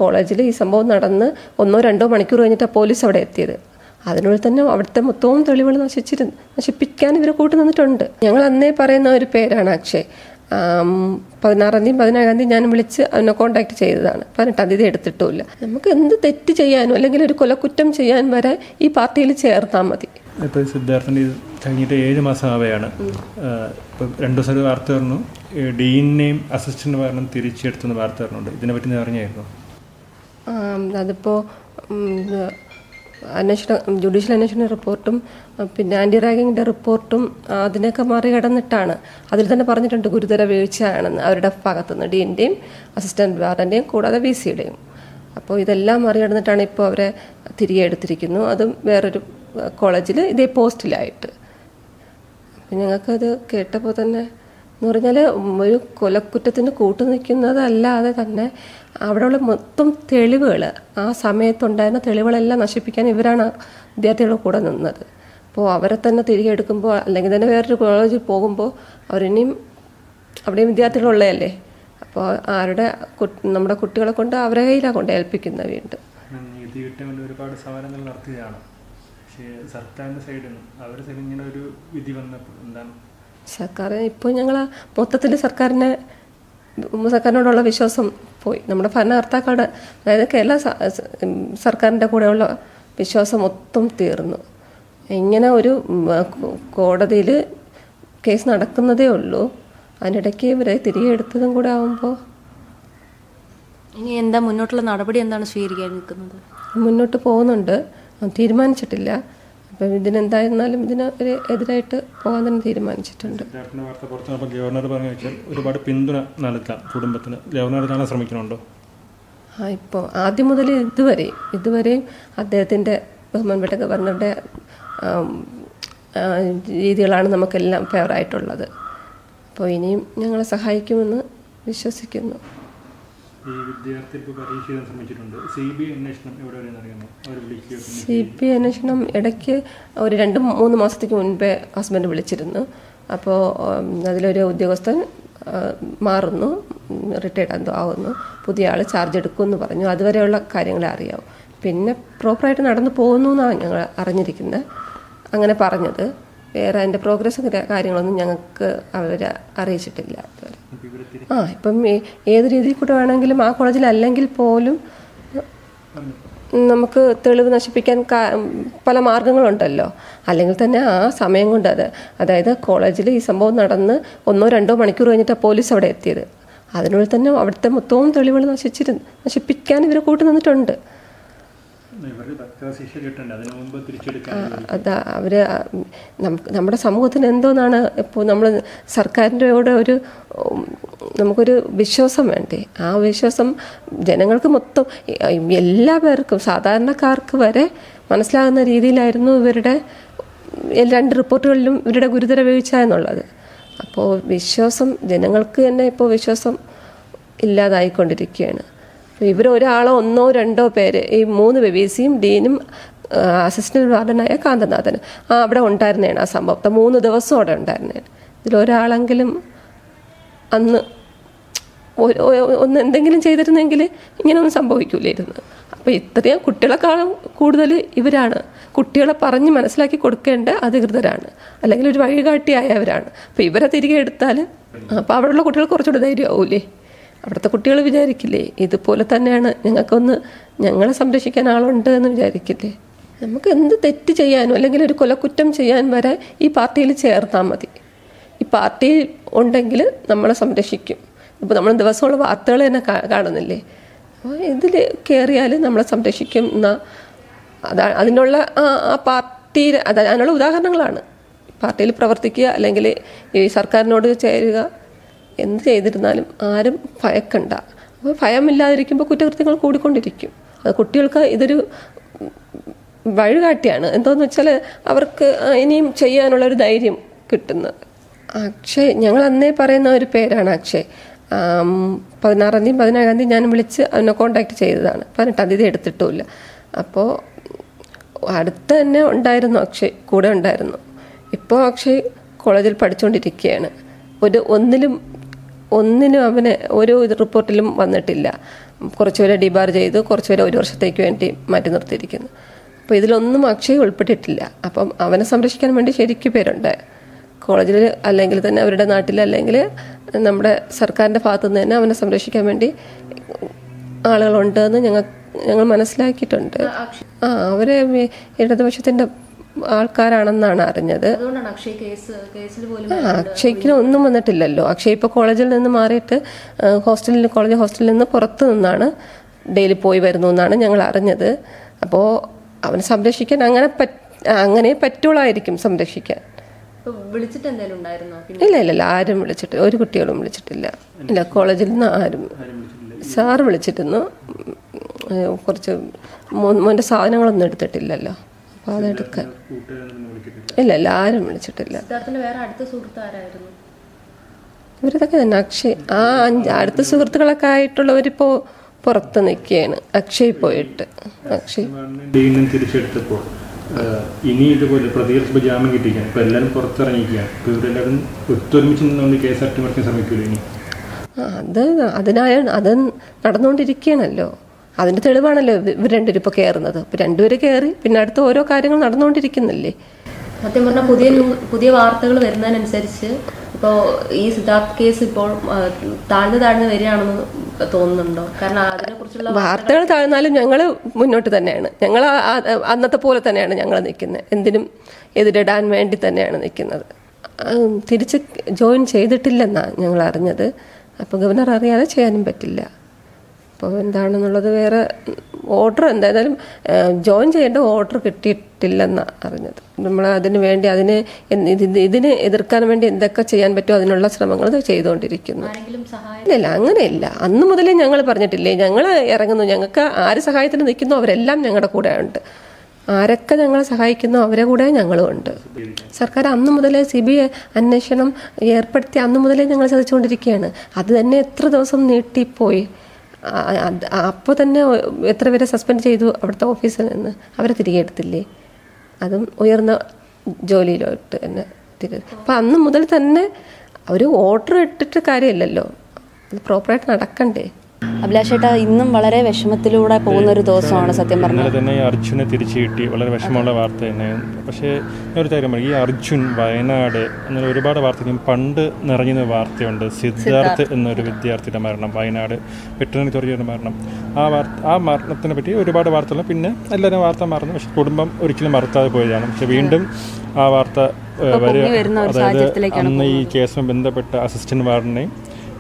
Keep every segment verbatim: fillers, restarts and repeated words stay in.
കോളേജിൽ ഈ സംഭവം നടന്ന് ഒന്നോ രണ്ടോ മണിക്കൂർ കഴിഞ്ഞിട്ടാണ് പോലീസ് അവിടെ എത്തിയത്. അതിനുള്ളിൽ തന്നെ അവിടുത്തെ മൊത്തവും തെളിവുകൾ നശിച്ചിരുന്നു നശിപ്പിക്കാൻ ഇവർ കൂട്ടു നിന്നിട്ടുണ്ട്. ഞങ്ങൾ അന്നേ പറയുന്ന ഒരു പേരാണ് അക്ഷയ്. പതിനാറാം തീയതി പതിനേഴാം തീയതി ഞാൻ വിളിച്ച് അവനെ കോൺടാക്ട് ചെയ്തതാണ്. പതിനെട്ടാം തീയതി എടുത്തിട്ടുമില്ല. നമുക്ക് എന്ത് തെറ്റ് ചെയ്യാനോ അല്ലെങ്കിൽ ഒരു കൊലക്കുറ്റം ചെയ്യാൻ വരെ ഈ പാർട്ടിയിൽ ചേർത്താൽ മതി. ഇപ്പോൾ സിദ്ധാർത്ഥൻ്റെ കഴിഞ്ഞിട്ട് ഏഴ് മാസം ആവുകയാണ്. ഇപ്പം രണ്ടു ദിവസം ഒരു വാർത്ത പറഞ്ഞു, ഡീനെയും അസിസ്റ്റന്റ് കാരണം തിരിച്ചെടുത്തുന്ന വാർത്ത പറഞ്ഞുണ്ട്. ഇതിനെപ്പറ്റി അറിഞ്ഞായിരുന്നു? അതിപ്പോൾ അന്വേഷണ ജുഡീഷ്യൽ അന്വേഷണ റിപ്പോർട്ടും പിന്നെ ആൻറ്റി റാഗിങ്ങിൻ്റെ റിപ്പോർട്ടും അതിനൊക്കെ മറികടന്നിട്ടാണ്. അതിൽ തന്നെ പറഞ്ഞിട്ടുണ്ട് ഗുരുതര വീഴ്ചയാണെന്ന് അവരുടെ ഭാഗത്തുനിന്ന്, ഡീൻ്റെയും അസിസ്റ്റന്റ് വാർഡൻ്റെയും കൂടാതെ വി സിയുടെയും. അപ്പോൾ ഇതെല്ലാം മറികടന്നിട്ടാണ് ഇപ്പോൾ അവരെ തിരികെ എടുത്തിരിക്കുന്നു. അതും വേറൊരു കോളേജിൽ ഇതേ പോസ്റ്റിലായിട്ട്. അപ്പം ഞങ്ങൾക്കത് കേട്ടപ്പോൾ തന്നെ എന്ന് പറഞ്ഞാൽ ഒരു കൊലക്കുറ്റത്തിന് കൂട്ടു നിൽക്കുന്നതല്ലാതെ തന്നെ അവിടെയുള്ള മൊത്തം തെളിവുകൾ, ആ സമയത്തുണ്ടായിരുന്ന തെളിവുകളെല്ലാം നശിപ്പിക്കാൻ ഇവരാണ് വിദ്യാർത്ഥികളുടെ കൂടെ നിന്നത്. അപ്പോൾ അവരെ തന്നെ തിരികെ എടുക്കുമ്പോൾ അല്ലെങ്കിൽ തന്നെ വേറൊരു കോളേജിൽ പോകുമ്പോൾ അവരിനിയും അവിടെയും വിദ്യാർത്ഥികളുള്ളതല്ലേ. അപ്പോൾ ആരുടെ നമ്മുടെ കുട്ടികളെ കൊണ്ട് അവരെ കയ്യിലാണ് കൊണ്ട് ഏൽപ്പിക്കുന്നത് വീണ്ടും. നീതി കിട്ടാൻ വേണ്ടി ഒരുപാട് സമരങ്ങൾ നടത്തുകയാണ്. പക്ഷേ സർക്കാരിൻ്റെ സൈഡിൽ നിന്ന് അവർ ഇങ്ങനെ ഒരു വിധി വന്നപ്പോൾ എന്താണ് സർക്കാർ ഇപ്പോൾ ഞങ്ങൾ മൊത്തത്തിൽ സർക്കാരിനെ സർക്കാരിനോടുള്ള വിശ്വാസം പോയി. നമ്മുടെ ഭരണകർത്താക്കളുടെ അതായത് കേരള സർക്കാരിൻ്റെ കൂടെയുള്ള വിശ്വാസം മൊത്തം തീർന്നു. ഇങ്ങനെ ഒരു കോടതിയിൽ കേസ് നടക്കുന്നതേ ഉള്ളൂ, അതിനിടയ്ക്ക് ഇവരെ തിരികെ എടുത്തതും കൂടെ ആകുമ്പോൾ ഇനി എന്താ മുന്നോട്ടുള്ള നടപടി എന്താണ് സ്വീകരിക്കാൻ നിൽക്കുന്നത്? മുന്നോട്ട് പോകുന്നുണ്ട്, തീരുമാനിച്ചിട്ടില്ല. അപ്പം ഇതിനെന്തായിരുന്നാലും ഇതിന് ഒരു എതിരായിട്ട് പോകാൻ തന്നെ തീരുമാനിച്ചിട്ടുണ്ട്. വാർത്ത പുറത്തുനിന്നപ്പോൾ ഗവർണർ പറഞ്ഞു വെച്ചാൽ ഒരുപാട് പിന്തുണ നൽകാം കുടുംബത്തിന്. ഗവർണർ കാണാൻ ശ്രമിക്കണുണ്ടോ? ആ ഇപ്പോൾ ആദ്യം മുതൽ ഇതുവരെയും ഇതുവരെയും അദ്ദേഹത്തിൻ്റെ ബഹുമാനപ്പെട്ട ഗവർണറുടെ രീതികളാണ് നമുക്കെല്ലാം ഫേവറായിട്ടുള്ളത്. അപ്പോൾ ഇനിയും ഞങ്ങളെ സഹായിക്കുമെന്ന് വിശ്വസിക്കുന്നു. ഈ വിദ്യാർത്ഥി ഇപ്പോൾ പരീക്ഷ എഴുതാൻ ശ്രമിച്ചിട്ടുണ്ട്. സി ബി ഐ അന്വേഷണം എവിടെ വരെയെന്ന് അറിയാമോ? അവർ വിളിക്കുക സി ബി ഐ അന്വേഷണം ഇടയ്ക്ക് ഒരു രണ്ട് മൂന്ന് മാസത്തേക്ക് മുൻപേ ഹസ്ബൻഡ് വിളിച്ചിരുന്നു. അപ്പോൾ അതിലൊരു ഉദ്യോഗസ്ഥൻ മാറുന്നു, റിട്ടയർഡ് എന്തോ ആവുന്നു, പുതിയ ആൾ ചാർജ് എടുക്കുമെന്ന് പറഞ്ഞു. അതുവരെയുള്ള കാര്യങ്ങളെ അറിയാവും. പിന്നെ പ്രോപ്പറായിട്ട് നടന്നു പോകുന്നു എന്നാണ് ഞങ്ങൾ അറിഞ്ഞിരിക്കുന്നത്, അങ്ങനെ പറഞ്ഞത്. വേറെ അതിൻ്റെ പ്രോഗ്രസ് കാര്യങ്ങളൊന്നും ഞങ്ങൾക്ക് അവർ അറിയിച്ചിട്ടില്ല ഇതുവരെ. ആ ഇപ്പം ഏത് രീതിയിൽ കൂടെ വേണമെങ്കിലും ആ കോളേജിലല്ലെങ്കിൽ പോലും നമുക്ക് തെളിവ് നശിപ്പിക്കാൻ പല മാർഗങ്ങളുണ്ടല്ലോ. അല്ലെങ്കിൽ തന്നെ ആ സമയം കൊണ്ട് അത് അതായത് കോളേജിൽ ഈ സംഭവം നടന്ന് ഒന്നോ രണ്ടോ മണിക്കൂർ കഴിഞ്ഞിട്ടാണ് പോലീസ് അവിടെ എത്തിയത്. അതിനുള്ളിൽ തന്നെ അവിടുത്തെ മൊത്തവും തെളിവുകൾ നശിച്ചിരുന്നു നശിപ്പിക്കാൻ ഇവർ കൂട്ടു നിന്നിട്ടുണ്ട്. അതാ അവർ നമ്മുടെ സമൂഹത്തിന് എന്തോന്നാണ് ഇപ്പോൾ നമ്മൾ സർക്കാരിൻ്റെ കൂടെ ഒരു നമുക്കൊരു വിശ്വാസം വേണ്ടേ. ആ വിശ്വാസം ജനങ്ങൾക്ക് മൊത്തം എല്ലാ പേർക്കും സാധാരണക്കാർക്ക് വരെ മനസ്സിലാകുന്ന രീതിയിലായിരുന്നു ഇവരുടെ രണ്ട് റിപ്പോർട്ടുകളിലും ഇവരുടെ ഗുരുതര വീഴ്ച എന്നുള്ളത്. അപ്പോൾ വിശ്വാസം ജനങ്ങൾക്ക് തന്നെ ഇപ്പോൾ വിശ്വാസം ഇല്ലാതായിക്കൊണ്ടിരിക്കുകയാണ്. ഇവരൊരാളോ ഒന്നോ രണ്ടോ പേര്, ഈ മൂന്ന് വി സിയും ഡീനും അസിസ്റ്റന്റ് വാർഡനായ കാന്തനാഥൻ ആ അവിടെ ഉണ്ടായിരുന്നതാണ്. ആ സംഭവത്തെ മൂന്ന് ദിവസം അവിടെ ഉണ്ടായിരുന്നതാണ്. ഇതിലൊരാളെങ്കിലും അന്ന് ഒന്ന് എന്തെങ്കിലും ചെയ്തിരുന്നെങ്കിൽ ഇങ്ങനെയൊന്നും സംഭവിക്കില്ലായിരുന്നു. അപ്പോൾ ഇത്രയും കുട്ടികളെക്കാളും കൂടുതൽ ഇവരാണ് കുട്ടികളെ പറഞ്ഞ് മനസ്സിലാക്കി കൊടുക്കേണ്ട അധികൃതരാണ്, അല്ലെങ്കിൽ ഒരു വഴികാട്ടിയായവരാണ്. അപ്പോൾ ഇവരെ തിരികെ എടുത്താൽ അപ്പോൾ അവിടെയുള്ള കുട്ടികൾ കുറച്ചുകൂടി ധൈര്യമാവൂലേ. അവിടുത്തെ കുട്ടികൾ വിചാരിക്കില്ലേ ഇതുപോലെ തന്നെയാണ് ഞങ്ങൾക്കൊന്ന് ഞങ്ങളെ സംരക്ഷിക്കാൻ ആളുണ്ട് എന്ന് വിചാരിക്കില്ലേ. നമുക്ക് എന്ത് തെറ്റ് ചെയ്യാനോ അല്ലെങ്കിൽ ഒരു കൊലക്കുറ്റം ചെയ്യാൻ വരെ ഈ പാർട്ടിയിൽ ചേർത്താൽ മതി. ഈ പാർട്ടി ഉണ്ടെങ്കിൽ നമ്മളെ സംരക്ഷിക്കും. ഇപ്പോൾ നമ്മൾ ദിവസമുള്ള വാർത്തകൾ തന്നെ കാണുന്നില്ലേ. അപ്പോൾ ഇതിൽ കയറിയാൽ നമ്മളെ സംരക്ഷിക്കും എന്ന അതാ അതിനുള്ള ആ പാർട്ടി അത് അതിനുള്ള ഉദാഹരണങ്ങളാണ്. പാർട്ടിയിൽ പ്രവർത്തിക്കുക അല്ലെങ്കിൽ ഈ സർക്കാരിനോട് ചേരുക, എന്ത് ചെയ്തിരുന്നാലും ആരും ഭയക്കണ്ട. അപ്പോൾ ഭയമില്ലാതിരിക്കുമ്പോൾ കുറ്റകൃത്യങ്ങൾ കൂടിക്കൊണ്ടിരിക്കും. അത് കുട്ടികൾക്ക് ഇതൊരു വഴികാട്ടിയാണ്. എന്താണെന്ന് വെച്ചാൽ അവർക്ക് ഇനിയും ചെയ്യാനുള്ളൊരു ധൈര്യം കിട്ടുന്നത്. അക്ഷയ് ഞങ്ങൾ അന്നേ പറയുന്ന ഒരു പേരാണ് അക്ഷയ്. പതിനാറാം തീയതി പതിനേഴാം തീയതി ഞാൻ വിളിച്ച് അവനെ കോൺടാക്ട് ചെയ്തതാണ്. പതിനെട്ടാം തീയതി എടുത്തിട്ടുമില്ല. അപ്പോൾ അടുത്ത് തന്നെ ഉണ്ടായിരുന്നു അക്ഷയ്, കൂടെ ഉണ്ടായിരുന്നു. ഇപ്പോൾ അക്ഷയ് കോളേജിൽ പഠിച്ചുകൊണ്ടിരിക്കുകയാണ്. ഒരു ഒന്നിലും ഒന്നിനും അവന് ഒരു റിപ്പോർട്ടിലും വന്നിട്ടില്ല. കുറച്ചുപേരെ ഡിബാർ ചെയ്തു, കുറച്ചുപേരെ ഒരു വർഷത്തേക്ക് വേണ്ടി മാറ്റി നിർത്തിയിരിക്കുന്നു. അപ്പോൾ ഇതിലൊന്നും അക്ഷയ് ഉൾപ്പെട്ടിട്ടില്ല. അപ്പം അവനെ സംരക്ഷിക്കാൻ വേണ്ടി ശരിക്കും പേരുണ്ട് കോളേജിൽ, അല്ലെങ്കിൽ തന്നെ അവരുടെ നാട്ടിൽ, അല്ലെങ്കിൽ നമ്മുടെ സർക്കാരിൻ്റെ ഭാഗത്തു നിന്ന് തന്നെ അവനെ സംരക്ഷിക്കാൻ വേണ്ടി ആളുകളുണ്ടെന്ന് ഞങ്ങൾ ഞങ്ങൾ മനസ്സിലാക്കിയിട്ടുണ്ട്. ആ അവരെ ഇടതുപക്ഷത്തിൻ്റെ ആൾക്കാരാണെന്നാണ് അറിഞ്ഞത്. അക്ഷയ്ക്കിന് ഒന്നും വന്നിട്ടില്ലല്ലോ. അക്ഷയ് ഇപ്പോൾ കോളേജിൽ നിന്ന് മാറിയിട്ട് ഹോസ്റ്റലിൽ കോളേജ് ഹോസ്റ്റലിൽ നിന്ന് പുറത്തു നിന്നാണ് ഡെയിലി പോയി വരുന്നു എന്നാണ് ഞങ്ങൾ അറിഞ്ഞത്. അപ്പോൾ അവനെ സംരക്ഷിക്കാൻ അങ്ങനെ അങ്ങനെ പറ്റുള്ളായിരിക്കും സംരക്ഷിക്കാൻ. ഇല്ല ഇല്ല ഇല്ല ആരും വിളിച്ചിട്ട് ഒരു കുട്ടികളും വിളിച്ചിട്ടില്ല. ഇല്ല കോളേജിൽ നിന്ന് ആരും. സാറ് വിളിച്ചിരുന്നു, കുറച്ച് മോൻ്റെ സാധനങ്ങളൊന്നും എടുത്തിട്ടില്ലല്ലോ, അപ്പോൾ അതെടുക്കാൻ. ഇല്ല ഇല്ല ആരും വിളിച്ചിട്ടില്ല. ഇവരിതൊക്കെ തന്നെ അക്ഷയ് ആ അഞ്ച് അടുത്ത സുഹൃത്തുക്കളൊക്കെ ആയിട്ടുള്ളവരിപ്പോൾ പുറത്ത് നിൽക്കുകയാണ്. അക്ഷയ് പോയിട്ട് അക്ഷയ് തിരിച്ചെടുത്തപ്പോൾ ഇനി ഇതുപോലെ പ്രതികരിച്ചപ്പോൾ ജാമ്യം കിട്ടിക്കാൻ ഇപ്പം എല്ലാവരും പുറത്തിറങ്ങിയിരിക്കുകയാണ്. ഇപ്പോൾ ഇവരെല്ലാവരും ഒത്തൊരുമിച്ച് നിന്നുകൊണ്ട് കേസ് അട്ടിമറിക്കാൻ ശ്രമിക്കില്ല ഇനി. അത് അതിനായ അത് നടന്നുകൊണ്ടിരിക്കുകയാണല്ലോ. അതിൻ്റെ തെളിവാണല്ലോ ഇവർ രണ്ടുപേരും ഇപ്പോൾ കയറുന്നത്. ഇപ്പോൾ രണ്ടുപേരും കയറി പിന്നെ അടുത്ത ഓരോ കാര്യങ്ങൾ നടന്നുകൊണ്ടിരിക്കുന്നില്ലേ. സത്യം പറഞ്ഞാൽ പുതിയ പുതിയ വാർത്തകൾ വരുന്നതിനനുസരിച്ച് ഇപ്പോൾ ഈ സിദ്ധാർത്ഥ് കേസ് ഇപ്പോൾ താഴ്ന്നു താഴ്ന്നു വരികയാണെന്ന് തോന്നുന്നുണ്ടോ? കാരണം അതിനെക്കുറിച്ചുള്ള വാർത്തകൾ താഴ്ന്നാലും ഞങ്ങൾ മുന്നോട്ട് തന്നെയാണ്. ഞങ്ങൾ അന്നത്തെ പോലെ തന്നെയാണ് ഞങ്ങൾ നിൽക്കുന്നത്. എന്തിനും എതിരിടാൻ വേണ്ടി തന്നെയാണ് നിൽക്കുന്നത്. തിരിച്ച് ജോയിൻ ചെയ്തിട്ടില്ലെന്നാണ് ഞങ്ങൾ അറിഞ്ഞത്. അപ്പോൾ ഗവർണർ അറിയാതെ ചെയ്യാനും പറ്റില്ല. അപ്പോൾ എന്താണെന്നുള്ളത് വേറെ ഓർഡർ എന്തായാലും ജോയിൻ ചെയ്യേണ്ട ഓർഡർ കിട്ടിയിട്ടില്ലെന്നാണ് അറിഞ്ഞത്. നമ്മൾ അതിന് വേണ്ടി അതിന് ഇതിന് എതിർക്കാൻ വേണ്ടി എന്തൊക്കെ ചെയ്യാൻ പറ്റുമോ അതിനുള്ള ശ്രമങ്ങൾ ചെയ്തുകൊണ്ടിരിക്കുന്നു. ഇല്ല ഇല്ല അങ്ങനെയില്ല. അന്ന് മുതലേ ഞങ്ങൾ പറഞ്ഞിട്ടില്ലേ ഞങ്ങൾ ഇറങ്ങുന്നു, ഞങ്ങൾക്ക് ആര് സഹായത്തിന് നിൽക്കുന്നു അവരെല്ലാം ഞങ്ങളുടെ കൂടെ ഉണ്ട്. ആരൊക്കെ ഞങ്ങളെ സഹായിക്കുന്നു അവരെ കൂടെ ഞങ്ങളും ഉണ്ട്. സർക്കാർ അന്ന് മുതലേ സി ബി ഐ അന്വേഷണം ഏർപ്പെടുത്തി അന്ന് മുതലേ ഞങ്ങൾ ചതിച്ചുകൊണ്ടിരിക്കുകയാണ്. അത് തന്നെ എത്ര ദിവസം നീട്ടിപ്പോയി. അപ്പോൾ തന്നെ എത്ര പേരെ സസ്പെൻഡ് ചെയ്തു അവിടുത്തെ ഓഫീസിൽ നിന്ന്. അവരെ തിരികെ എടുത്തില്ലേ, അതും ഉയർന്ന ജോലിയിലോട്ട് തന്നെ തിരികെ. അപ്പം അന്ന് മുതൽ തന്നെ ഒരു ഓർഡർ ഇട്ടിട്ട് കാര്യമില്ലല്ലോ, അത് പ്രോപ്പറായിട്ട് നടക്കണ്ടേ. അഭിലാഷേട്ടാ ഇന്നും വളരെ വിഷമത്തിലൂടെ പോകുന്ന ഒരു ദിവസമാണ് സത്യം പറഞ്ഞാൽ. ഇന്നലെ തന്നെ ഈ അർജുനെ തിരിച്ചു കിട്ടി, വളരെ വിഷമമുള്ള വാർത്ത തന്നെയാണ്. പക്ഷേ ഞാൻ ഒരു കാര്യം പറയും, ഈ അർജുൻ വയനാട് അങ്ങനെ ഒരുപാട് വാർത്തയും പണ്ട് നിറഞ്ഞ വാർത്തയുണ്ട്. സിദ്ധാർത്ഥ് എന്നൊരു വിദ്യാർത്ഥിയുടെ മരണം, വയനാട് വെറ്ററിനറി തുറയുടെ മരണം. ആ വാർത്ത ആ മരണത്തിനെ പറ്റി ഒരുപാട് വാർത്തകൾ പിന്നെ എല്ലാവരും വാർത്ത മറന്നു. പക്ഷെ കുടുംബം ഒരിക്കലും മറക്കാതെ പോയതാണ്. പക്ഷെ വീണ്ടും ആ വാർത്ത വരിക. അതായത് അന്ന് ഈ കേസുമായി ബന്ധപ്പെട്ട അസിസ്റ്റന്റ് വാർഡനെയും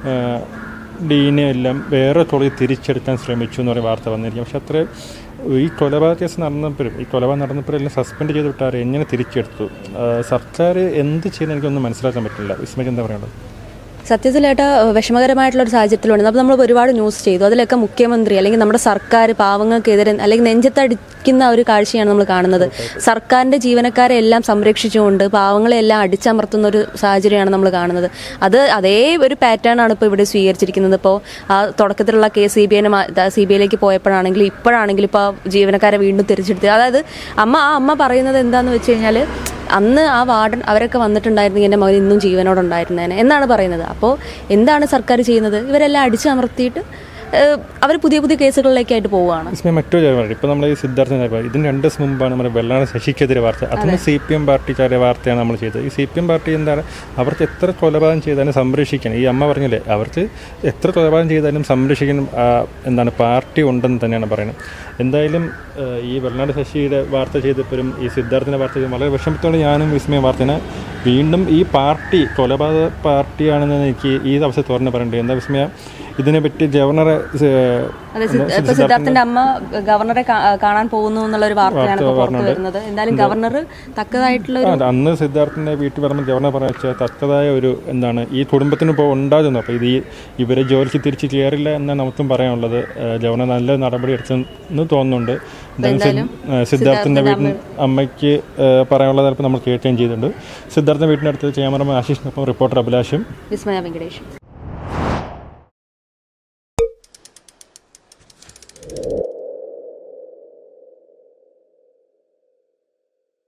ഡീനെ എല്ലാം വേറെ കോളേജ് തിരിച്ചെടുക്കാൻ ശ്രമിച്ചു എന്ന് പറയുന്ന വാർത്ത വന്നിരിക്കും. പക്ഷെ അത്ര ഈ കൊലപാതക കേസ് നടന്നപ്പോഴും ഈ കൊലപാതകം നടന്നപ്പോഴും എല്ലാം സസ്പെൻഡ് ചെയ്ത് വിട്ടാൽ എങ്ങനെ തിരിച്ചെടുത്തു? സർക്കാർ എന്ത് ചെയ്യുന്നത് എനിക്കൊന്നും മനസ്സിലാക്കാൻ പറ്റില്ല. വിസ്മയ്ക്ക് എന്താ പറയുന്നത്? സത്യത്തിലേട്ട വിഷമകരമായിട്ടുള്ള ഒരു സാഹചര്യത്തിലുണ്ട്. അപ്പോൾ നമ്മൾ ഒരുപാട് ന്യൂസ് ചെയ്തു. അതിലൊക്കെ മുഖ്യമന്ത്രി അല്ലെങ്കിൽ നമ്മുടെ സർക്കാർ പാവങ്ങൾക്കെതിരെ അല്ലെങ്കിൽ നെഞ്ചത്തടിക്കുന്ന ഒരു കാഴ്ചയാണ് നമ്മൾ കാണുന്നത്. സർക്കാരിൻ്റെ ജീവനക്കാരെ എല്ലാം സംരക്ഷിച്ചുകൊണ്ട് പാവങ്ങളെ എല്ലാം അടിച്ചമർത്തുന്ന ഒരു സാഹചര്യമാണ് നമ്മൾ കാണുന്നത്. അത് അതേ ഒരു പാറ്റേൺ ആണ് ഇപ്പോൾ ഇവിടെ സ്വീകരിച്ചിരിക്കുന്നത്. ഇപ്പോൾ ആ തുടക്കത്തിലുള്ള കേസ് സി ബി ഐനെ സി ബി ഐയിലേക്ക് പോയപ്പോഴാണെങ്കിലും ഇപ്പോഴാണെങ്കിലും ഇപ്പോൾ ജീവനക്കാരെ വീണ്ടും തിരിച്ചെടുത്ത്. അതായത് അമ്മ ആ അമ്മ പറയുന്നത് എന്താണെന്ന് വെച്ച് കഴിഞ്ഞാൽ അന്ന് ആ വാർഡൻ അവരൊക്കെ വന്നിട്ടുണ്ടായിരുന്നെങ്കിൽ എൻ്റെ മകൻ ഇന്നും ജീവനോടുണ്ടായിരുന്നേനെ എന്നാണ് പറയുന്നത്. അപ്പോൾ എന്താണ് സർക്കാർ ചെയ്യുന്നത്? ഇവരെല്ലാം അടിച്ചമർത്തിയിട്ട് അവർ പുതിയ പുതിയ കേസുകളിലേക്കായിട്ട് പോവുകയാണ്. മറ്റൊരു കാര്യം, ഇപ്പോൾ നമ്മൾ ഈ സിദ്ധാർത്ഥ ഇതിന് രണ്ട് ദിവസം മുമ്പാണ് നമ്മുടെ വെള്ളാട് ശശിക്കെതിരെ വാർത്ത. അതൊന്നും സി പി എം പാർട്ടിക്കാരുടെ വാർത്തയാണ് നമ്മൾ ചെയ്തത്. ഈ സി പി എം പാർട്ടി എന്താണ്, അവർക്ക് എത്ര കൊലപാതകം ചെയ്താലും സംരക്ഷിക്കണം. ഈ അമ്മ പറഞ്ഞില്ലേ, അവർക്ക് എത്ര കൊലപാതകം ചെയ്താലും സംരക്ഷിക്കാൻ എന്താണ് പാർട്ടി ഉണ്ടെന്ന് തന്നെയാണ് പറയുന്നത്. എന്തായാലും ഈ വെള്ളാട് ശശിയുടെ വാർത്ത ചെയ്തപ്പോഴും ഈ സിദ്ധാർത്ഥിൻ്റെ വാർത്ത ചെയ്ത് വളരെ വിഷമത്തോടെ ഞാനും വിസ്മയ വാർത്തനെ വീണ്ടും ഈ പാർട്ടി കൊലപാതക പാർട്ടിയാണെന്ന് എനിക്ക് ഈ അവസരം തുറന്ന് പറയേണ്ടത്. എന്താ വിസ്മയ, ഇതിനെപ്പറ്റി ഗവർണറെ സിദ്ധാർത്ഥിന്റെ അമ്മ ഗവർണറെ കാണാൻ പോകുന്നു എന്നുള്ള ഒരു വാർത്തയാണ് പുറത്തു വരുന്നത്. എന്തായാലും ഗവർണർ തക്കതായിട്ടുള്ള അന്ന് സിദ്ധാർത്ഥിന്റെ വീട്ടിൽ പറയുമ്പോൾ ഗവർണർ പറഞ്ഞാൽ തക്കതായ ഒരു എന്താണ് ഈ കുടുംബത്തിന് ഇപ്പോൾ ഉണ്ടാകുന്നു. അപ്പോൾ ഇത് ഇവരെ ജോലിക്ക് തിരിച്ച് കയറില്ല എന്നാണ് നമുക്കും പറയാനുള്ളത്. ഗവർണർ നല്ല നടപടി എടുത്തെന്ന് തോന്നുന്നുണ്ട്. എന്തായാലും സിദ്ധാർത്ഥിന്റെ വീട്ടിൽ അമ്മയ്ക്ക് പറയാനുള്ളത് ചിലപ്പോൾ നമ്മൾ കേൾക്കുകയും ചെയ്തിട്ടുണ്ട്. സിദ്ധാർത്ഥിന്റെ വീട്ടിനടുത്ത് ക്യാമറമാൻ ആശിഷിനൊപ്പം റിപ്പോർട്ടർ അഭിലാഷും വിസ്മയ വെങ്കടേഷും.